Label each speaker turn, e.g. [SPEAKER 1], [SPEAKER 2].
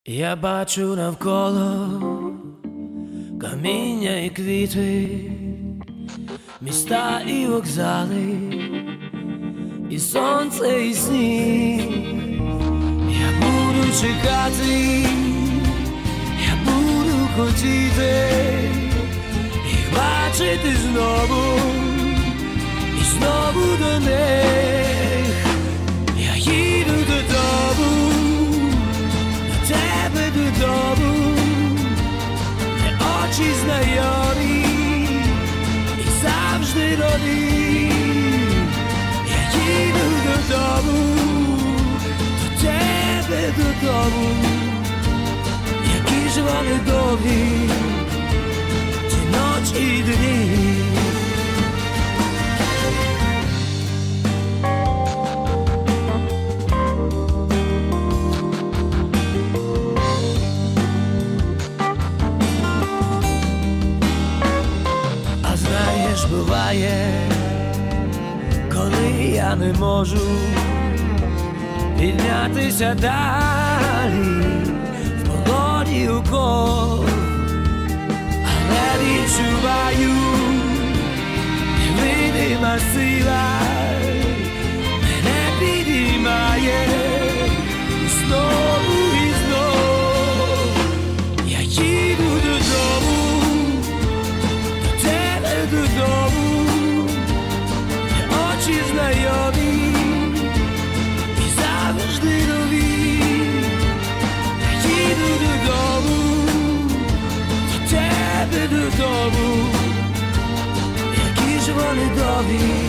[SPEAKER 1] Я бачу навколо каміння і квіти, міста і вокзали, і сонце, і сніг. Я буду чекати, я буду хотіти їх бачити знову, і знову до них. Я їду додому, до тебе додому, де очі знайомі і завжди нові. Я їду додому, до тебе додому, які ж вони довгі, ті ночі і дні. Знаєш, буває, коли я не можу піднятися далі в полоні укол, але відчуваю, невидима сила мене підіймає знову і знов. Я їду додому, додому, де очі знайомі і завжди нові. Я їду додому, до тебе додому, які ж вони довгі.